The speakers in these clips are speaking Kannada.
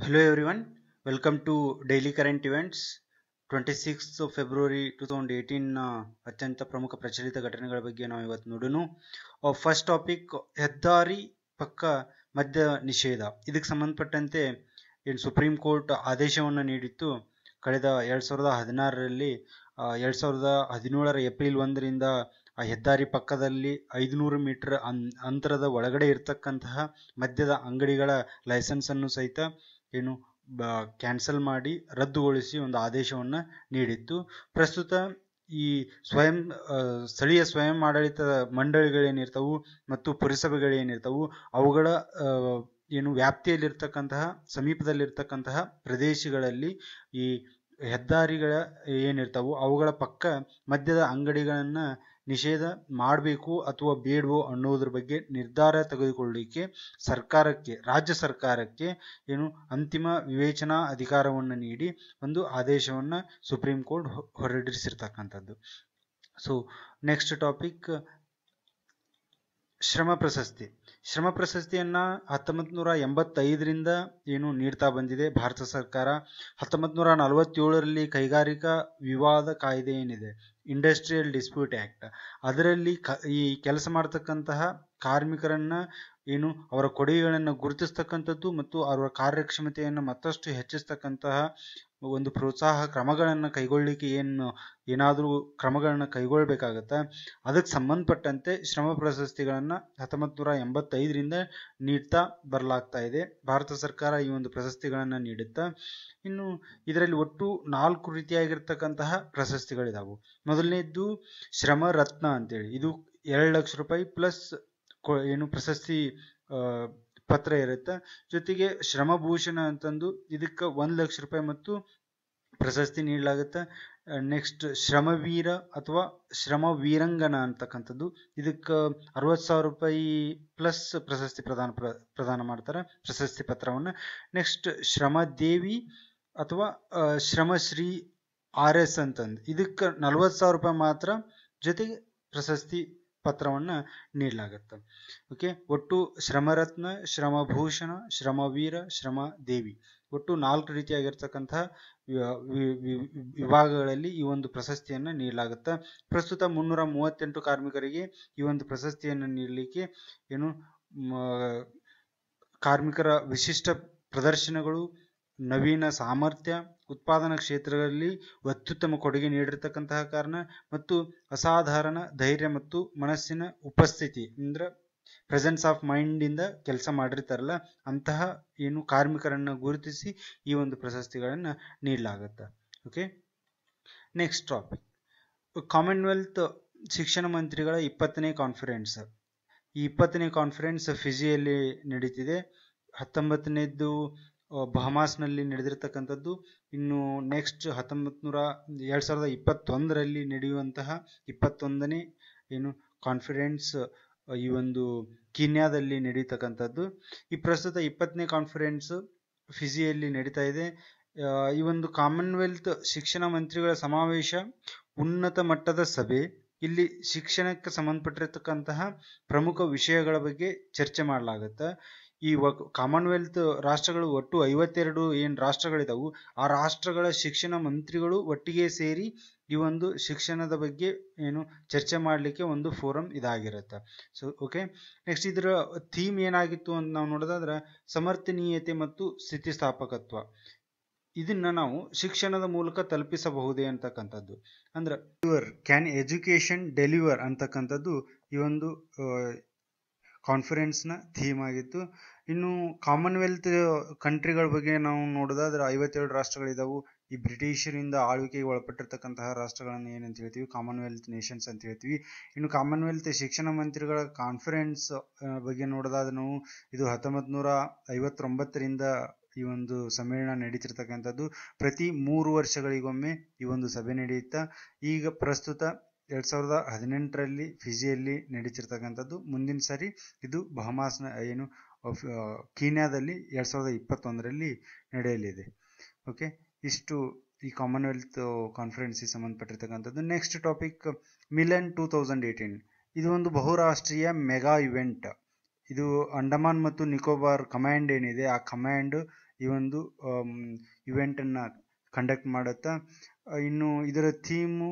Hello everyone, welcome to Daily Current Events. 26th February 2018 ಅತ್ಯಂತ ಪ್ರಮುಖ ಪ್ರಚಲಿತ ಘಟನೆಗಳ ಬಗ್ಗೆ ನಾವು ಇವತ್ತು ನೋಡೋಣ. ಫಸ್ಟ್ ಟಾಪಿಕ್, ಹೆದ್ದಾರಿ ಪಕ್ಕ ಮದ್ಯ ನಿಷೇಧ. ಇದಕ್ಕೆ ಸಂಬಂಧಪಟ್ಟಂತೆ ಏನು ಸುಪ್ರೀಂ ಕೋರ್ಟ್ ಆದೇಶವನ್ನು ನೀಡಿತ್ತು ಕಳೆದ 2016ರಲ್ಲಿ. 2017ರ ಏಪ್ರಿಲ್ 1ರಿಂದ ಆ ಹೆದ್ದಾರಿ ಪಕ್ಕದಲ್ಲಿ 500 ಮೀಟರ್ ಅಂತರದ ಒಳಗಡೆ ಇರ್ತಕ್ಕಂತಹ ಮದ್ಯದ ಅಂಗಡಿಗಳ ಲೈಸೆನ್ಸ್ ಅನ್ನು ಸಹಿತ ಏನು ಕ್ಯಾನ್ಸಲ್ ಮಾಡಿ ರದ್ದುಗೊಳಿಸಿ ಒಂದು ಆದೇಶವನ್ನು ನೀಡಿತ್ತು. ಪ್ರಸ್ತುತ ಈ ಸ್ಥಳೀಯ ಸ್ವಯಂ ಆಡಳಿತ ಮಂಡಳಿಗಳೇನಿರ್ತವು ಮತ್ತು ಪುರಸಭೆಗಳೇನಿರ್ತವು ಅವುಗಳ ಏನು ವ್ಯಾಪ್ತಿಯಲ್ಲಿರ್ತಕ್ಕಂತಹ ಸಮೀಪದಲ್ಲಿರ್ತಕ್ಕಂತಹ ಪ್ರದೇಶಗಳಲ್ಲಿ ಈ ಹೆದ್ದಾರಿಗಳ ಏನಿರ್ತವು ಅವುಗಳ ಪಕ್ಕ ಮದ್ಯದ ಅಂಗಡಿಗಳನ್ನ ನಿಷೇಧ ಮಾಡಬೇಕು ಅಥವಾ ಬೇಡವೋ ಅನ್ನೋದ್ರ ಬಗ್ಗೆ ನಿರ್ಧಾರ ತೆಗೆದುಕೊಳ್ಳಲಿಕ್ಕೆ ರಾಜ್ಯ ಸರ್ಕಾರಕ್ಕೆ ಏನು ಅಂತಿಮ ವಿವೇಚನಾ ಅಧಿಕಾರವನ್ನು ನೀಡಿ ಒಂದು ಆದೇಶವನ್ನು ಸುಪ್ರೀಂ ಕೋರ್ಟ್ ಹೊರಡಿಸಿರ್ತಕ್ಕಂಥದ್ದು. ಸೊ ನೆಕ್ಸ್ಟ್ ಟಾಪಿಕ್, ಶ್ರಮ ಪ್ರಶಸ್ತಿ. ಶ್ರಮ ಪ್ರಶಸ್ತಿಯನ್ನ 1985ರಿಂದ ಏನು ನೀಡ್ತಾ ಬಂದಿದೆ ಭಾರತ ಸರ್ಕಾರ. 1947ರಲ್ಲಿ ಕೈಗಾರಿಕಾ ವಿವಾದ ಕಾಯ್ದೆ ಏನಿದೆ, ಇಂಡಸ್ಟ್ರಿಯಲ್ ಡಿಸ್ಪ್ಯೂಟ್ ಆಕ್ಟ್, ಅದರಲ್ಲಿ ಈ ಕೆಲಸ ಮಾಡತಕ್ಕಂತಹ ಕಾರ್ಮಿಕರನ್ನ ಏನು ಅವರ ಕೊಡುಗೆಗಳನ್ನು ಗುರುತಿಸ್ತಕ್ಕಂಥದ್ದು ಮತ್ತು ಅವರ ಕಾರ್ಯಕ್ಷಮತೆಯನ್ನು ಮತ್ತಷ್ಟು ಹೆಚ್ಚಿಸ್ತಕ್ಕಂತಹ ಒಂದು ಪ್ರೋತ್ಸಾಹ ಕ್ರಮಗಳನ್ನು ಕೈಗೊಳ್ಳಿಕ್ಕೆ ಏನಾದರೂ ಕ್ರಮಗಳನ್ನು ಕೈಗೊಳ್ಬೇಕಾಗತ್ತೆ. ಅದಕ್ಕೆ ಸಂಬಂಧಪಟ್ಟಂತೆ ಶ್ರಮ ಪ್ರಶಸ್ತಿಗಳನ್ನು 1985ರಿಂದ ನೀಡ್ತಾ ಬರಲಾಗ್ತಾ ಇದೆ. ಭಾರತ ಸರ್ಕಾರ ಈ ಒಂದು ಪ್ರಶಸ್ತಿಗಳನ್ನು ನೀಡುತ್ತಾ. ಇನ್ನು ಇದರಲ್ಲಿ ಒಟ್ಟು 4 ರೀತಿಯಾಗಿರ್ತಕ್ಕಂತಹ ಪ್ರಶಸ್ತಿಗಳಿದಾವು. ಮೊದಲನೇದ್ದು ಶ್ರಮ ರತ್ನ ಅಂತೇಳಿ, ಇದು 2 ಲಕ್ಷ ರೂಪಾಯಿ ಪ್ಲಸ್ ಏನು ಪ್ರಶಸ್ತಿ ಪತ್ರ ಇರುತ್ತೆ. ಜೊತೆಗೆ ಶ್ರಮಭೂಷಣ ಅಂತಂದು ಇದಕ್ಕೆ 1 ಲಕ್ಷ ರೂಪಾಯಿ ಮತ್ತು ಪ್ರಶಸ್ತಿ ನೀಡಲಾಗುತ್ತೆ. ನೆಕ್ಸ್ಟ್ ಶ್ರಮವೀರ ಅಥವಾ ಶ್ರಮ ವೀರಂಗನ ಅಂತಕ್ಕಂಥದ್ದು, ಇದಕ್ಕೆ 60,000 ರೂಪಾಯಿ ಪ್ಲಸ್ ಪ್ರಶಸ್ತಿ ಪ್ರದಾನ ಮಾಡ್ತಾರೆ, ಪ್ರಶಸ್ತಿ ಪತ್ರವನ್ನು. ನೆಕ್ಸ್ಟ್ ಶ್ರಮದೇವಿ ಅಥವಾ ಶ್ರಮಶ್ರೀ RS ಅಂತಂದು ಇದಕ್ಕೆ 40,000 ರೂಪಾಯಿ ಮಾತ್ರ, ಜೊತೆಗೆ ಪ್ರಶಸ್ತಿ ಪತ್ರವನ್ನು ನೀಡಲಾಗುತ್ತೆ. ಓಕೆ, ಒಟ್ಟು ಶ್ರಮರತ್ನ, ಶ್ರಮಭೂಷಣ, ಶ್ರಮವೀರ, ಶ್ರಮದೇವಿ, ಒಟ್ಟು 4 ರೀತಿಯಾಗಿರ್ತಕ್ಕಂತಹ ವಿಭಾಗಗಳಲ್ಲಿ ಈ ಒಂದು ಪ್ರಶಸ್ತಿಯನ್ನು ನೀಡಲಾಗುತ್ತೆ. ಪ್ರಸ್ತುತ 338 ಕಾರ್ಮಿಕರಿಗೆ ಈ ಒಂದು ಪ್ರಶಸ್ತಿಯನ್ನು ನೀಡಲಿಕ್ಕೆ ಏನು ಕಾರ್ಮಿಕರ ವಿಶಿಷ್ಟ ಪ್ರದರ್ಶನಗಳು, ನವೀನ ಸಾಮರ್ಥ್ಯ, ಉತ್ಪಾದನಾ ಕ್ಷೇತ್ರಗಳಲ್ಲಿ ಅತ್ಯುತ್ತಮ ಕೊಡುಗೆ ನೀಡಿರ್ತಕ್ಕಂತಹ ಕಾರಣ ಮತ್ತು ಅಸಾಧಾರಣ ಧೈರ್ಯ ಮತ್ತು ಮನಸ್ಸಿನ ಉಪಸ್ಥಿತಿ ಅಂದ್ರೆ ಪ್ರೆಸೆನ್ಸ್ ಆಫ್ ಮೈಂಡ್ ಇಂದ ಕೆಲಸ ಮಾಡಿರ್ತಾರಲ್ಲ ಅಂತಹ ಏನು ಕಾರ್ಮಿಕರನ್ನ ಗುರುತಿಸಿ ಈ ಒಂದು ಪ್ರಶಸ್ತಿಗಳನ್ನ ನೀಡಲಾಗುತ್ತೆ. ಓಕೆ, ನೆಕ್ಸ್ಟ್ ಟಾಪಿಕ್, ಕಾಮನ್ವೆಲ್ತ್ ಶಿಕ್ಷಣ ಮಂತ್ರಿಗಳ 20ನೇ ಕಾನ್ಫರೆನ್ಸ್. ಈ 20ನೇ ಕಾನ್ಫರೆನ್ಸ್ ಫಿಜಿಯಲ್ಲಿ ನಡೀತಿದೆ. 19ನೇದ್ದು ಬಹಮಾಸ್ನಲ್ಲಿ ನಡೆದಿರ್ತಕ್ಕಂಥದ್ದು. ಇನ್ನು ನೆಕ್ಸ್ಟ್ 2021ರಲ್ಲಿ ನಡೆಯುವಂತಹ 21ನೇ ಏನು ಕಾನ್ಫರೆನ್ಸ್ ಈ ಒಂದು ಕೀನ್ಯಾದಲ್ಲಿ ನಡೀತಕ್ಕಂಥದ್ದು. ಈ ಪ್ರಸ್ತುತ 20ನೇ ಕಾನ್ಫರೆನ್ಸ್ ಫಿಜಿಯಲ್ಲಿ ನಡೀತಾ ಇದೆ. ಈ ಒಂದು ಕಾಮನ್ವೆಲ್ತ್ ಶಿಕ್ಷಣ ಮಂತ್ರಿಗಳ ಸಮಾವೇಶ ಉನ್ನತ ಮಟ್ಟದ ಸಭೆ. ಇಲ್ಲಿ ಶಿಕ್ಷಣಕ್ಕೆ ಸಂಬಂಧಪಟ್ಟಿರ್ತಕ್ಕಂತಹ ಪ್ರಮುಖ ವಿಷಯಗಳ ಬಗ್ಗೆ ಚರ್ಚೆ ಮಾಡಲಾಗುತ್ತೆ. ಈ ಕಾಮನ್ವೆಲ್ತ್ ರಾಷ್ಟ್ರಗಳು ಒಟ್ಟು 52 ಏನು ರಾಷ್ಟ್ರಗಳಿದಾವು, ಆ ರಾಷ್ಟ್ರಗಳ ಶಿಕ್ಷಣ ಮಂತ್ರಿಗಳು ಒಟ್ಟಿಗೆ ಸೇರಿ ಈ ಒಂದು ಶಿಕ್ಷಣದ ಬಗ್ಗೆ ಏನು ಚರ್ಚೆ ಮಾಡಲಿಕ್ಕೆ ಒಂದು ಫೋರಂ ಇದಾಗಿರುತ್ತೆ. ಸೊ ಓಕೆ, ನೆಕ್ಸ್ಟ್ ಇದರ ಥೀಮ್ ಏನಾಗಿತ್ತು ಅಂತ ನಾವು ನೋಡೋದಾದ್ರೆ ಸಮರ್ಥನೀಯತೆ ಮತ್ತು ಸ್ಥಿತಿಸ್ಥಾಪಕತ್ವ. ಇದನ್ನ ನಾವು ಶಿಕ್ಷಣದ ಮೂಲಕ ತಲುಪಿಸಬಹುದೇ ಅಂತಕ್ಕಂಥದ್ದು. ಅಂದ್ರೆ ಕ್ಯಾನ್ ಎಜುಕೇಶನ್ ಡೆಲಿವರ್ ಅಂತಕ್ಕಂಥದ್ದು ಈ ಒಂದು ಕಾನ್ಫರೆನ್ಸ್ನ ಥೀಮ್ ಆಗಿತ್ತು. ಇನ್ನು ಕಾಮನ್ವೆಲ್ತ್ ಕಂಟ್ರಿಗಳ ಬಗ್ಗೆ ನಾವು ನೋಡೋದಾದ್ರೆ 57 ರಾಷ್ಟ್ರಗಳಿದಾವು. ಈ ಬ್ರಿಟಿಷರಿಂದ ಆಳ್ವಿಕೆಗೆ ಒಳಪಟ್ಟಿರ್ತಕ್ಕಂತಹ ರಾಷ್ಟ್ರಗಳನ್ನು ಏನಂತ ಹೇಳ್ತೀವಿ, ಕಾಮನ್ವೆಲ್ತ್ ನೇಷನ್ಸ್ ಅಂತ ಹೇಳ್ತೀವಿ. ಇನ್ನು ಕಾಮನ್ವೆಲ್ತ್ ಶಿಕ್ಷಣ ಮಂತ್ರಿಗಳ ಕಾನ್ಫರೆನ್ಸ್ ಬಗ್ಗೆ ನೋಡೋದಾದ್ರೆ ನಾವು ಇದು 1959ರಿಂದ ಈ ಒಂದು ಸಮ್ಮೇಳನ ನಡೀತಿರ್ತಕ್ಕಂಥದ್ದು. ಪ್ರತಿ 3 ವರ್ಷಗಳಿಗೊಮ್ಮೆ ಈ ಒಂದು ಸಭೆ ನಡೆಯುತ್ತಾ. ಈಗ ಪ್ರಸ್ತುತ 2018ರಲ್ಲಿ ಫಿಜಿಯಲ್ಲಿ ನಡೀತಿರ್ತಕ್ಕಂಥದ್ದು. ಮುಂದಿನ ಸಾರಿ ಇದು ಬಹಮಾಸ್ನ ಏನು ಕೀನ್ಯಾದಲ್ಲಿ 2021ರಲ್ಲಿ ನಡೆಯಲಿದೆ. ಓಕೆ, ಇಷ್ಟು ಈ ಕಾಮನ್ವೆಲ್ತ್ ಕಾನ್ಫರೆನ್ಸ್ಗೆ ಸಂಬಂಧಪಟ್ಟಿರ್ತಕ್ಕಂಥದ್ದು. Next topic, Milan 2018. ಇದು ಒಂದು ಬಹುರಾಷ್ಟ್ರೀಯ ಮೆಗಾ ಇವೆಂಟ್. ಇದು ಅಂಡಮಾನ್ ಮತ್ತು ನಿಕೋಬಾರ್ ಕಮಾಂಡ್ ಏನಿದೆ, ಆ ಕಮಾಂಡ್ ಈ ಒಂದು ಇವೆಂಟನ್ನು ಕಂಡಕ್ಟ್ ಮಾಡುತ್ತಾ. ಇನ್ನು ಇದರ ಥೀಮು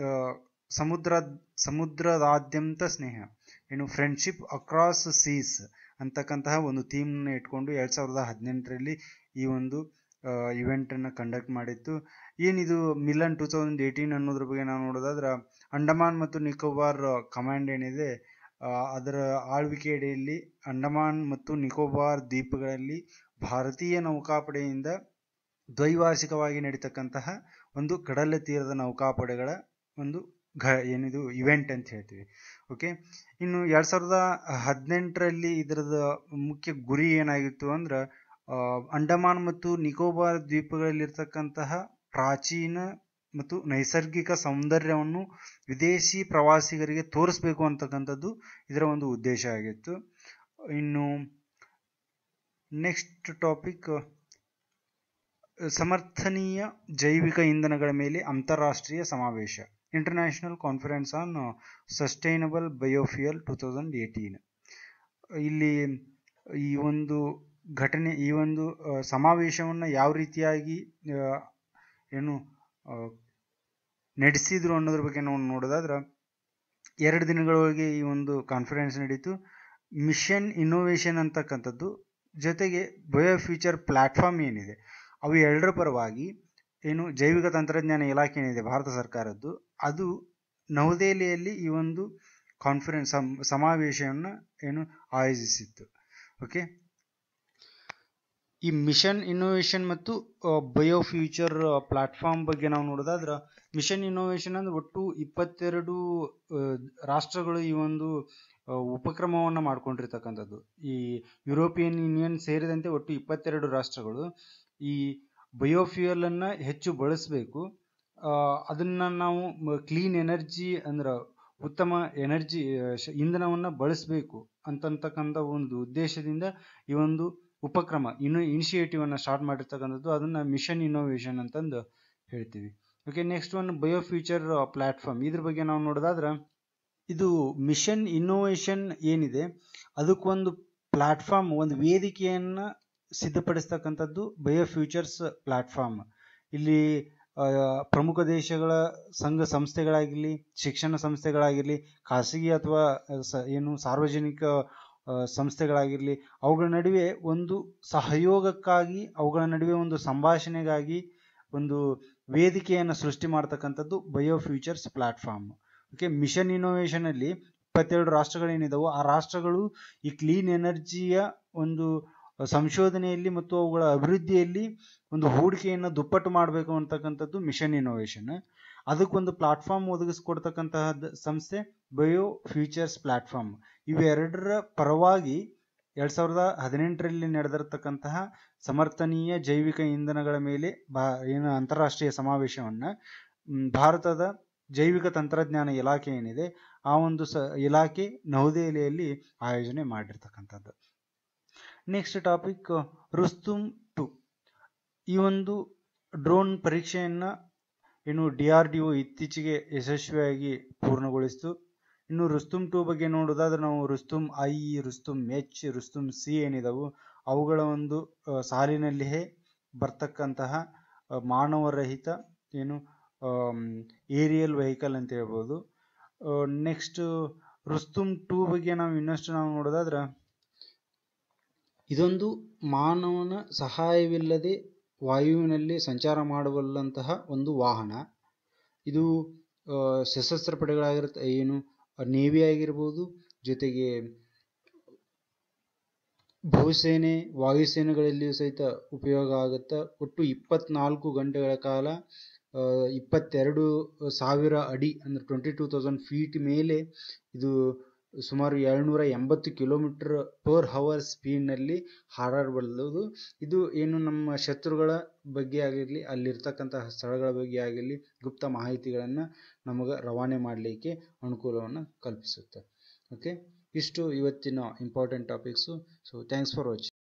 ಸಮುದ್ರದಾದ್ಯಂತ ಸ್ನೇಹ, ಏನು ಫ್ರೆಂಡ್ಶಿಪ್ ಅಕ್ರಾಸ್ ಸೀಸ್ ಅಂತಕ್ಕಂತಹ ಒಂದು ಥೀಮ್ನ ಇಟ್ಕೊಂಡು 2018ರಲ್ಲಿ ಈ ಒಂದು ಇವೆಂಟನ್ನು ಕಂಡಕ್ಟ್ ಮಾಡಿತ್ತು. ಏನಿದು ಮಿಲನ್ 2018 ಅನ್ನೋದ್ರ ಬಗ್ಗೆ ನಾವು ನೋಡೋದಾದ್ರೆ, ಅಂಡಮಾನ್ ಮತ್ತು ನಿಕೋಬಾರ್ ಕಮಾಂಡ್ ಏನಿದೆ ಅದರ ಆಳ್ವಿಕೆ ಅಡಿಯಲ್ಲಿ ಅಂಡಮಾನ್ ಮತ್ತು ನಿಕೋಬಾರ್ ದ್ವೀಪಗಳಲ್ಲಿ ಭಾರತೀಯ ನೌಕಾಪಡೆಯಿಂದ ದ್ವೈವಾರ್ಷಿಕವಾಗಿ ನಡೀತಕ್ಕಂತಹ ಒಂದು ಕಡಲ ತೀರದ ನೌಕಾಪಡೆಗಳ ಒಂದು ಏನಿದು ಇವೆಂಟ್ ಅಂತ ಹೇಳ್ತೀವಿ. ಓಕೆ, ಇನ್ನು 2018ರಲ್ಲಿ ಇದರದ ಮುಖ್ಯ ಗುರಿ ಏನಾಗಿತ್ತು ಅಂದ್ರೆ, ಅಂಡಮಾನ್ ಮತ್ತು ನಿಕೋಬಾರ್ ದ್ವೀಪಗಳಲ್ಲಿರ್ತಕ್ಕಂತಹ ಪ್ರಾಚೀನ ಮತ್ತು ನೈಸರ್ಗಿಕ ಸೌಂದರ್ಯವನ್ನು ವಿದೇಶಿ ಪ್ರವಾಸಿಗರಿಗೆ ತೋರಿಸ್ಬೇಕು ಅಂತಕ್ಕಂಥದ್ದು ಇದರ ಒಂದು ಉದ್ದೇಶ ಆಗಿತ್ತು. ಇನ್ನು ನೆಕ್ಸ್ಟ್ ಟಾಪಿಕ್, ಸಮರ್ಥನೀಯ ಜೈವಿಕ ಇಂಧನಗಳ ಮೇಲೆ ಅಂತಾರಾಷ್ಟ್ರೀಯ ಸಮಾವೇಶ, international conference on sustainable biofuel 2018. ಇಲ್ಲಿ ಈ ಒಂದು ಘಟನೆ, ಈ ಒಂದು ಸಮಾವೇಶವನ್ನು ಯಾವ ರೀತಿಯಾಗಿ ನಡೆಸಿದ್ರು ಅನ್ನೋದ್ರ ಬಗ್ಗೆ ನಾವು ನೋಡೋದಾದ್ರೆ, 2 ದಿನಗಳೊಳಗೆ ಈ ಒಂದು ಕಾನ್ಫರೆನ್ಸ್ ನಡೀತು. ಮಿಷನ್ ಇನ್ನೋವೇಷನ್ ಅಂತಕ್ಕಂಥದ್ದು ಜೊತೆಗೆ ಬಯೋಫ್ಯೂಚರ್ ಪ್ಲಾಟ್ಫಾರ್ಮ್ ಏನಿದೆ ಅವು ಎರಡರ ಪರವಾಗಿ ಜೈವಿಕ ತಂತ್ರಜ್ಞಾನ ಇಲಾಖೆ ಏನಿದೆ ಭಾರತ ಸರ್ಕಾರದ್ದು, ಅದು ನವದೆಹಲಿಯಲ್ಲಿ ಈ ಒಂದು ಕಾನ್ಫರೆನ್ಸ್ ಸಮಾವೇಶವನ್ನು ಆಯೋಜಿಸಿತ್ತು. ಓಕೆ, ಈ ಮಿಷನ್ ಇನ್ನೋವೇಷನ್ ಮತ್ತು ಬಯೋಫ್ಯೂಚರ್ ಪ್ಲಾಟ್ಫಾರ್ಮ್ ಬಗ್ಗೆ ನಾವು ನೋಡೋದಾದ್ರೆ, ಮಿಷನ್ ಇನ್ನೋವೇಷನ್ ಅಂದ್ರೆ ಒಟ್ಟು 22 ರಾಷ್ಟ್ರಗಳು ಈ ಒಂದು ಉಪಕ್ರಮವನ್ನು ಮಾಡ್ಕೊಂಡಿರ್ತಕ್ಕಂಥದ್ದು. ಈ ಯುರೋಪಿಯನ್ ಯೂನಿಯನ್ ಸೇರಿದಂತೆ ಒಟ್ಟು 22 ರಾಷ್ಟ್ರಗಳು ಈ ಬಯೋಫ್ಯೂಯಲ್ ಅನ್ನ ಹೆಚ್ಚು ಬಳಸಬೇಕು, ಅದನ್ನ ನಾವು ಕ್ಲೀನ್ ಎನರ್ಜಿ ಅಂದ್ರೆ ಉತ್ತಮ ಎನರ್ಜಿ ಇಂಧನವನ್ನು ಬಳಸಬೇಕು ಅಂತಕ್ಕಂಥ ಒಂದು ಉದ್ದೇಶದಿಂದ ಈ ಒಂದು ಉಪಕ್ರಮ ಇನಿಷಿಯೇಟಿವ್ ಅನ್ನ ಸ್ಟಾರ್ಟ್ ಮಾಡಿರ್ತಕ್ಕಂಥದ್ದು. ಅದನ್ನ ಮಿಷನ್ ಇನ್ನೋವೇಷನ್ ಅಂತಂದು ಹೇಳ್ತೀವಿ. Okay, next one biofuture platform. ಇದ್ರ ಬಗ್ಗೆ ನಾವು ನೋಡೋದಾದ್ರೆ, ಇದು ಮಿಷನ್ ಇನ್ನೋವೇಷನ್ ಏನಿದೆ ಅದಕ್ಕೊಂದು ಪ್ಲಾಟ್ಫಾರ್ಮ್, ಒಂದು ವೇದಿಕೆಯನ್ನ ಸಿದ್ಧಪಡಿಸ್ತಕ್ಕಂಥದ್ದು ಬಯೋಫ್ಯೂಚರ್ಸ್ ಪ್ಲಾಟ್ಫಾರ್ಮ್. ಇಲ್ಲಿ ಪ್ರಮುಖ ದೇಶಗಳ ಸಂಘ ಸಂಸ್ಥೆಗಳಾಗಿರಲಿ, ಶಿಕ್ಷಣ ಸಂಸ್ಥೆಗಳಾಗಿರಲಿ, ಖಾಸಗಿ ಅಥವಾ ಸಾರ್ವಜನಿಕ ಸಂಸ್ಥೆಗಳಾಗಿರಲಿ, ಅವುಗಳ ನಡುವೆ ಒಂದು ಸಹಯೋಗಕ್ಕಾಗಿ, ಅವುಗಳ ನಡುವೆ ಒಂದು ಸಂಭಾಷಣೆಗಾಗಿ ಒಂದು ವೇದಿಕೆಯನ್ನು ಸೃಷ್ಟಿ ಮಾಡ್ತಕ್ಕಂಥದ್ದು biofutures platform. Okay, mission innovation ಅಲ್ಲಿ 22 ರಾಷ್ಟ್ರಗಳೇನಿದಾವೋ ಆ ರಾಷ್ಟ್ರಗಳು ಈ ಕ್ಲೀನ್ ಎನರ್ಜಿಯ ಒಂದು ಸಂಶೋಧನೆಯಲ್ಲಿ ಮತ್ತು ಅವುಗಳ ಅಭಿವೃದ್ಧಿಯಲ್ಲಿ ಒಂದು ಹೂಡಿಕೆಯನ್ನು ದುಪ್ಪಟ್ಟು ಮಾಡಬೇಕು ಅಂತಕ್ಕಂಥದ್ದು ಮಿಷನ್ ಇನ್ನೋವೇಷನ್. ಅದಕ್ಕೊಂದು ಪ್ಲಾಟ್ಫಾರ್ಮ್ ಒದಗಿಸ್ಕೊಡ್ತಕ್ಕಂತಹ ಸಂಸ್ಥೆ ಬಯೋಫ್ಯೂಚರ್ಸ್ ಪ್ಲಾಟ್ಫಾರ್ಮ್. ಇವೆರಡರ ಪರವಾಗಿ 2018ರಲ್ಲಿ ನಡೆದಿರತಕ್ಕಂತಹ ಸಮರ್ಥನೀಯ ಜೈವಿಕ ಇಂಧನಗಳ ಮೇಲೆ ಅಂತಾರಾಷ್ಟ್ರೀಯ ಸಮಾವೇಶವನ್ನ ಭಾರತದ ಜೈವಿಕ ತಂತ್ರಜ್ಞಾನ ಇಲಾಖೆ ಏನಿದೆ ಆ ಒಂದು ಇಲಾಖೆ ನವದೆಹಲಿಯಲ್ಲಿ ಆಯೋಜನೆ ಮಾಡಿರ್ತಕ್ಕಂಥದ್ದು. Next topic, Rustom 2. ಈ ಒಂದು ಡ್ರೋನ್ ಪರೀಕ್ಷೆಯನ್ನ DRDO ಇತ್ತೀಚೆಗೆ ಯಶಸ್ವಿಯಾಗಿ ಪೂರ್ಣಗೊಳಿಸಿತು. ಇನ್ನು ರುಸ್ತುಂ 2 ಬಗ್ಗೆ ನೋಡೋದಾದ್ರೆ, ನಾವು Rustum I, Rustum H, Rustum C ಏನಿದಾವು ಅವುಗಳ ಒಂದು ಸಾಲಿನಲ್ಲಿಯೇ ಬರ್ತಕ್ಕಂತಹ ಮಾನವರಹಿತ ಏರಿಯಲ್ ವೆಹಿಕಲ್ ಅಂತ ಹೇಳ್ಬೋದು. ನೆಕ್ಸ್ಟ್ ರುಸ್ತುಂ 2 ಬಗ್ಗೆ ನಾವು ಇನ್ನಷ್ಟು ನೋಡೋದಾದ್ರೆ, ಇದೊಂದು ಮಾನವನ ಸಹಾಯವಿಲ್ಲದೆ ವಾಯುವಿನಲ್ಲಿ ಸಂಚಾರ ಮಾಡಬಲ್ಲಂತಹ ಒಂದು ವಾಹನ. ಇದು ಸಶಸ್ತ್ರ ಪಡೆಗಳಾಗಿರುತ್ತೆ, ನೇವಿ ಆಗಿರ್ಬೋದು, ಜೊತೆಗೆ ಭೂಸೇನೆ, ವಾಯುಸೇನೆಗಳಲ್ಲಿಯೂ ಸಹಿತ ಉಪಯೋಗ ಆಗುತ್ತೆ. ಒಟ್ಟು 24 ಗಂಟೆಗಳ ಕಾಲ 22,000 ಅಡಿ ಅಂದ್ರೆ 22,000 ಫೀಟ್ ಮೇಲೆ ಇದು ಸುಮಾರು 780 km/h ಸ್ಪೀಡ್ನಲ್ಲಿ ಹಾರಾಡಬಲ್ಲದು. ಇದು ನಮ್ಮ ಶತ್ರುಗಳ ಬಗ್ಗೆ ಆಗಿರಲಿ, ಅಲ್ಲಿರ್ತಕ್ಕಂತಹ ಸ್ಥಳಗಳ ಬಗ್ಗೆ ಆಗಿರಲಿ ಗುಪ್ತ ಮಾಹಿತಿಗಳನ್ನು ನಮಗೆ ರವಾನೆ ಮಾಡಲಿಕ್ಕೆ ಅನುಕೂಲವನ್ನು ಕಲ್ಪಿಸುತ್ತೆ. ಓಕೆ, ಇಷ್ಟು ಇವತ್ತಿನ important topics. So thanks for watching.